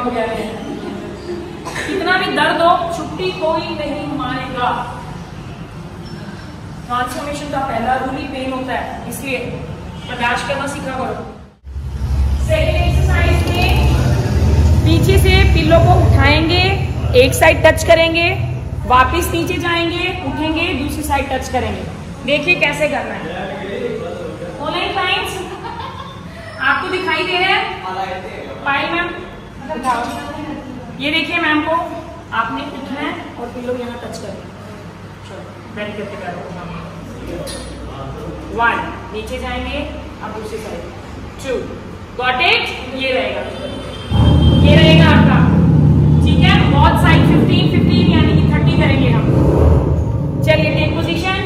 हो गया है। कितना भी दर्द हो, छुट्टी कोई नहीं मानेगा। ट्रांसफॉर्मेशन का पहला रूल ही पेन होता है, इसलिए बर्दाश्त करना सीखा करो। सेकेंड एक्सरसाइज में पीछे से पिल्लो को उठाएंगे, एक साइड टच करेंगे, वापिस नीचे जाएंगे, उठेंगे, दूसरी साइड टच करेंगे। देखिए कैसे करना है। ऑनलाइन क्लाइंट्स आपको दिखाई दे रहे हैं? पायल मैम उठाओ। ये देखिए मैम को आपने उठना है और पिल्लो यहाँ टच करना है। बेंड करके करो। 1 नीचे जाएंगे, अब दूसरी साइड 2 गॉट इट। ये रहेगा आपका, ठीक है। बहुत साइड 15 यानी कि 30 करेंगे हम। चलिए टेक पोजीशन।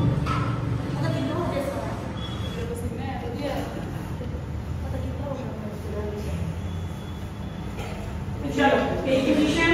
चलो टेक पोजीशन।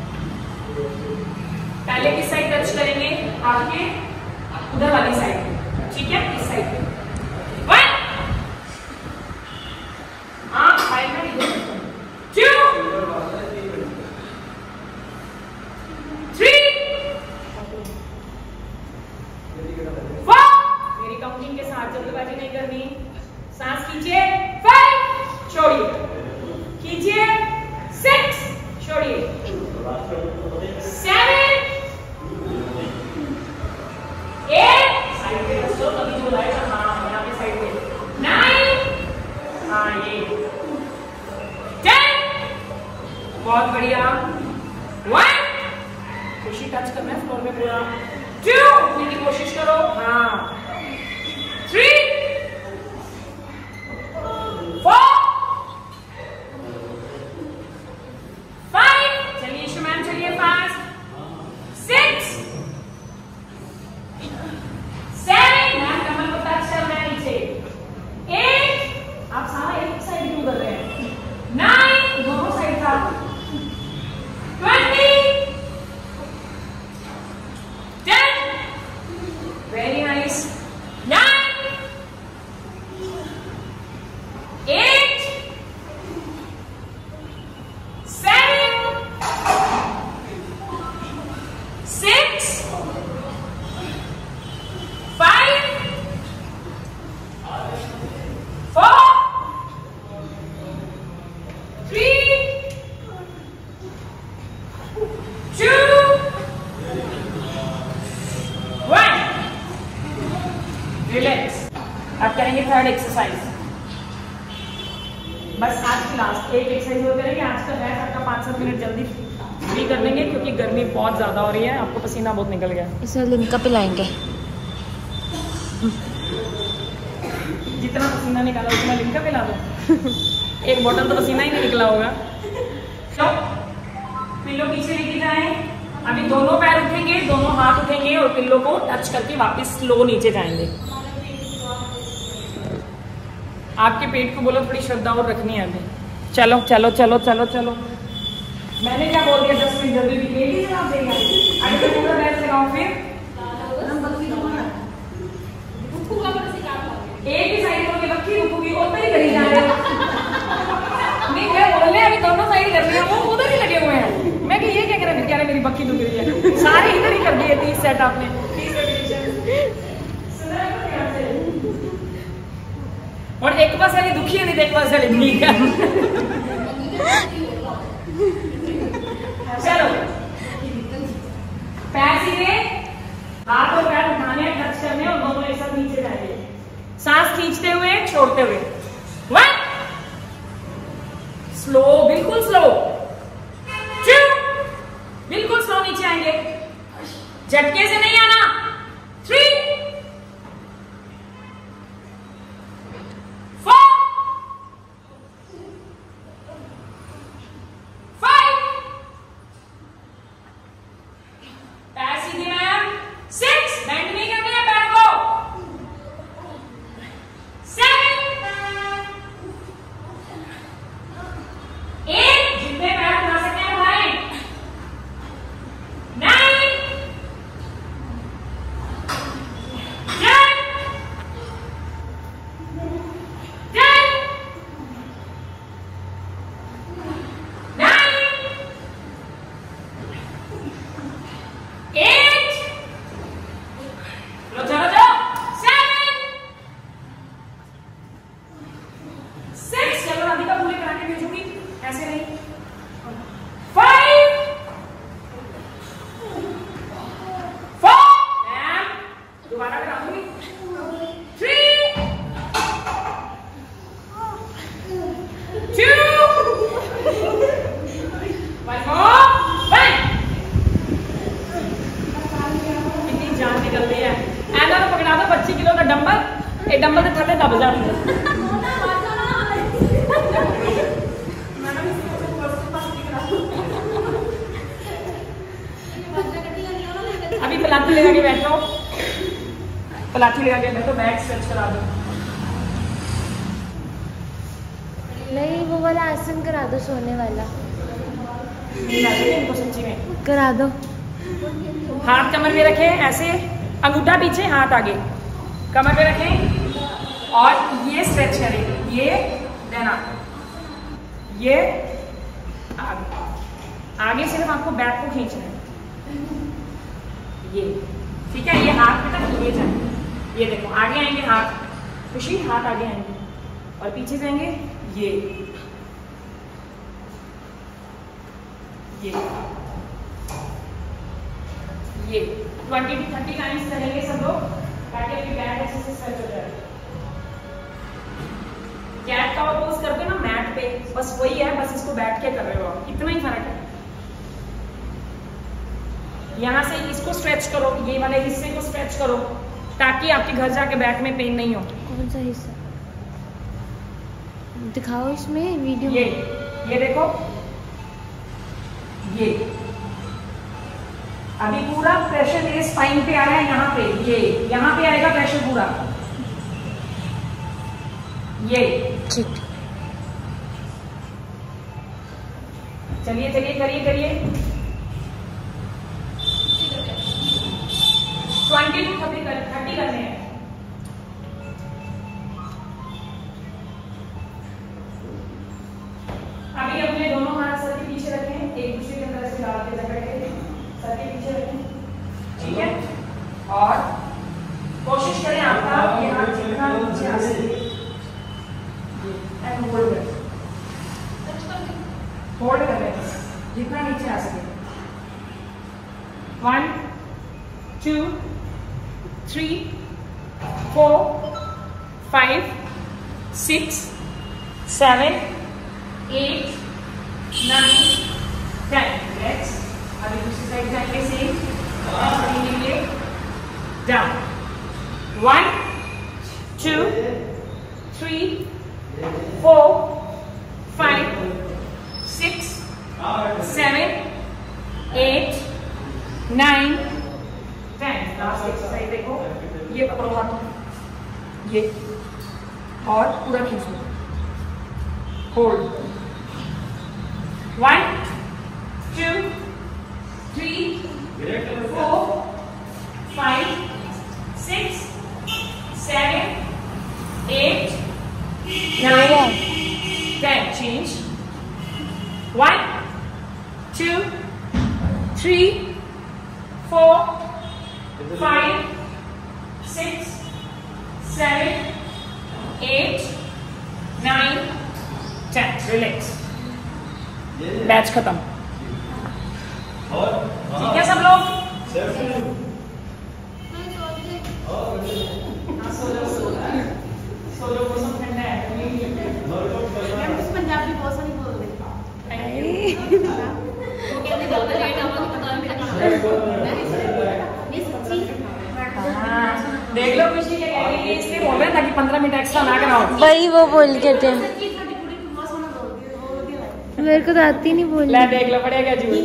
पहले किस साइड टच करेंगे? आपके उधर वाली साइड, ठीक है, इस साइड पे। 1 2 3 4। मेरी काउंटिंग के साथ जल्दबाजी नहीं करनी। सांस खींचिए, 5 छोड़िए, खींचिए, 6 छोड़िए, 7 8 साइड पे रखो, तभी जो लाएगा। हाँ यहाँ पे साइड पे 9। हाँ ये 10। बहुत बढ़िया। 1 कोशिश टच करना है फ्लोर में पूरा। 2 उठने की कोशिश करो। हाँ 3 4 5। चलिए ईशु मैम चलिए फास्ट। 6 7 मैम कमर को टच करना है नीचे। 8 आप सारा एक साइड क्यों कर रहे हैं? 9 दोनों साइड का। 20 10 वेरी नाइस। 9 8 7 6 5 4 3 2 1। रिलैक्स। अब करेंगे थर्ड एक्सरसाइज। बस आज की लास्ट एक एक्सरसाइज और करेंगे। आज का है आपका 5-7 मिनट जल्दी फ्री कर लेंगे क्योंकि गर्मी बहुत ज्यादा हो रही है। आपको पसीना बहुत निकल गया। इसे लिम्का पिलाएंगे। जितना पसीना निकाला उतना लिम्का पिला दो। एक बोतल तो पसीना ही नहीं निकला होगा। तो पिल्लो पीछे लेके जाएं। अभी दोनों पैर उठेंगे, दोनों हाथ उठेंगे और पिल्लो को टच करके वापस स्लो नीचे जाएंगे। आपके पेट को बोलो थोड़ी श्रद्धा और रखनी है अभी। चलो चलो चलो चलो चलो। मैंने क्या बोल दिया? 10 मिनट जल्दी पेट ही जवाब देगा। आगे तो पूरा बैठ लगाओ। फिर एक ही साइड होगी बक्की रुकूगी, उधर ही करी जा रहे हो। नहीं मैं बोलने अभी दोनों साइड कर रही हूँ, वो उधर ही लगे हुए हैं। मैं कि ये क्या कह रहा है? मेरी बक्की दुख रही है। सारे इधर ही कर दिए 30 सेट आपने। 30 और एक पास वाली दुखी है, नहीं एक पास वाली ठीक है। चलो पैर सीधे, हाथ और पैर उठाने टच करने और दोनों एक साथ नीचे जाएंगे। सांस खींचते हुए छोड़ते हुए। 1 स्लो, बिल्कुल स्लो। 2 बिल्कुल स्लो नीचे आएंगे, झटके से नहीं आना। 3 4 5 पैर सीधे मैम। 6 बेंड नहीं करना है पैर को। 7 8 जितने पैर उठा सकते हैं उठाएं। 9 लाठी लगा के बैठो, लाठी लगा के बैठो, बैक स्ट्रेच करा दो। नहीं वो वाला आसन करा दो, सोने वाला इनको सच्ची में करा दो। हाथ कमर पे रखें ऐसे, अंगूठा पीछे, हाथ आगे, कमर पे रखें और ये स्ट्रेच करें, ये देना, ये आगे, आगे सिर्फ आपको बैक को खींचना है, ये ठीक है। ये हाथ पे तक ये जाए, ये देखो आगे आएंगे हाथ, खुशी हाथ आगे आएंगे और पीछे जाएंगे, ये 20 to 30 टाइम्स करेंगे सब लोग, ताकि आपकी बैक अच्छे से स्ट्रेच हो जाए। कैट का पोज करते ना मैट पे, बस वही है, बस इसको बैठ के कर रहे हो आप, इतना ही फर्क है। यहाँ से इसको स्ट्रेच करो, ये वाले हिस्से को स्ट्रेच करो, ताकि आपके घर जाके बैक में पेन नहीं हो। कौन सा हिस्सा दिखाओ इसमें वीडियो? ये देखो, ये अभी पूरा प्रेशर ये स्पाइन पे आ रहा है, यहाँ पे, ये यहाँ पे आएगा प्रेशर पूरा, ये ठीक। चलिए चलिए करिए करिए। 20 to 30 करने हैं। अभी अपने दोनों हाथ सर के पीछे रखें, एक दूसरे के अंदर से डाल के जकड़ के सर के पीछे रखें, ठीक है। और कोशिश करें आपका ये हाथ जितना नीचे आ सके, एंड होल्ड कर लें जितना नीचे आ सके। 1 2 3 4 5 6 7 8 9 10। लेट्स अभी दूसरी साइड जाएंगे, सेम करेंगे, डाउन। 1 2 3 4 5 6 7 8 9 10। लास्ट एक्सरसाइज देखो, ये पकड़ो हाथ, ये और पूरा खींचो, होल्ड। 1 2 3 4 5 6 7 8 9 10। Change. 1 2 3 4 5 6 7 8 9 10। रिलैक्स, बैच खत्म। ठीक है सब लोग? पंजाबी बहुत सारी बोल रही। देख लो खुशी क्या कह रही है, इसलिए बोल रहे हैं ताकि 15 मिनट एक्स्ट्रा ना कराओ। वही वो बोल के थे, मेरे को तो आती नहीं बोलनी। ले देख लो, पड़ेगा जी।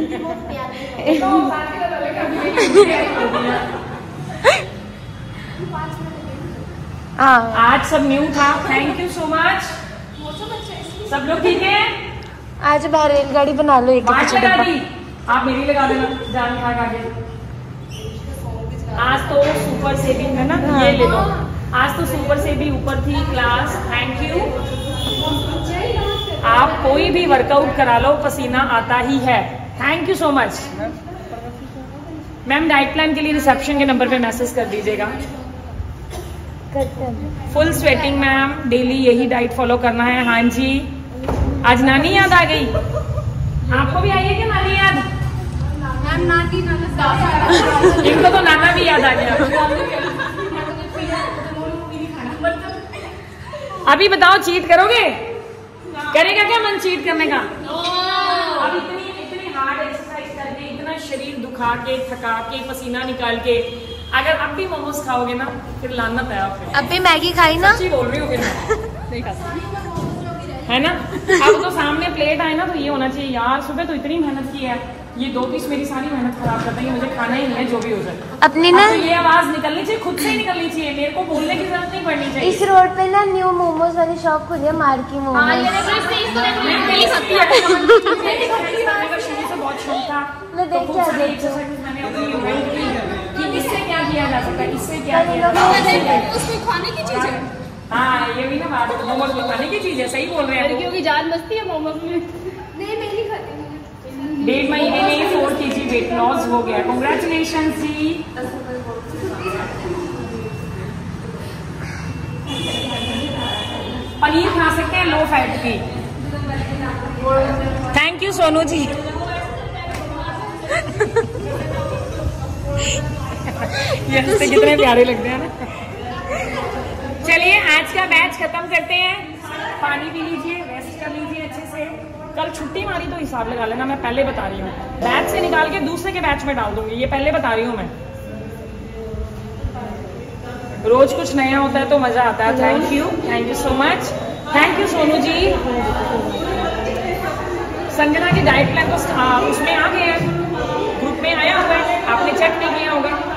आज सब न्यू था, थैंक यू सो मच। सब लोग ठीक है? आज बाहर रेलगाड़ी बना लो एक लगा दी, आप मेरी लगा देना, जान खा खा के। आज तो सुपर से भी है ना, ये ले लो। आज तो सुपर से भी ऊपर थी क्लास, थैंक यू। आप कोई भी वर्कआउट करा लो, पसीना आता ही है। Thank you so much ma'am. Diet plan के लिए रिसेप्शन के नंबर पे मैसेज कर दीजिएगा। फुल स्वेटिंग मैम, डेली यही डाइट फॉलो करना है। हाँ जी। आज नानी याद आ गई, आपको भी आई है क्या नानी याद? इनको तो नाना भी याद आ गया। अभी बताओ, चीट करोगे? करेगा क्या मन चीट करने का? अब इतनी हार्ड एक्सरसाइज करके, इतना शरीर दुखा के, थका के, पसीना निकाल के, अगर अब भी मोमोज खाओगे ना, फिर लानत है आप। अब भी मैगी खाई ना? सच्ची बोल रही हूँ, फिर नहीं खा सकती। है ना। अब तो सामने प्लेट आए ना तो ये होना चाहिए यार, सुबह तो इतनी मेहनत की है, ये 2 पीस मेरी सारी मेहनत खराब कर देंगे, मुझे खाना ही नहीं है जो भी हो जाए। अपनी ना तो ये आवाज निकलनी चाहिए, खुद से ही निकलनी चाहिए, मेरे को बोलने की जरूरत नहीं पड़नी चाहिए। इस रोड पे ना न्यू मोमोज वाली शॉप खुली है, मार्की मोमोज। शुरू से बहुत शौक था, मैं देख के आ गई थी। मैंने कि इससे क्या किया जा सकता है, इससे क्या किया जा सकता है। उसको खाने की चीज है। हाँ ये भी ना बात, मोमोज में खाने की चीज है, सही बोल रहे हैं। लड़कियों की जान बसती है मोमोज में। नहीं मैं नहीं खाती। 1.5 महीने में 4 kg वेट लॉस हो गया, कांग्रेचुलेशन जी। पनीर खा सकते हैं लो फैट की। Thank you Sonu ji. ये हंसते कितने प्यारे लगते हैं ना। चलिए आज का बैच खत्म करते हैं, पानी पी लीजिए, रेस्ट कर लीजिए अच्छे से। कल छुट्टी मारी तो हिसाब लगा लेना, मैं पहले बता रही हूँ, बैच से निकाल के दूसरे के बैच में डाल दूंगी, ये पहले बता रही हूँ मैं। रोज कुछ नया होता है तो मजा आता है। Thank you so much, thank you Sonu ji. Sanjana की डाइट प्लान तो उसमें आ गया है, ग्रुप में आया हुआ है, आपने चेक नहीं किया होगा।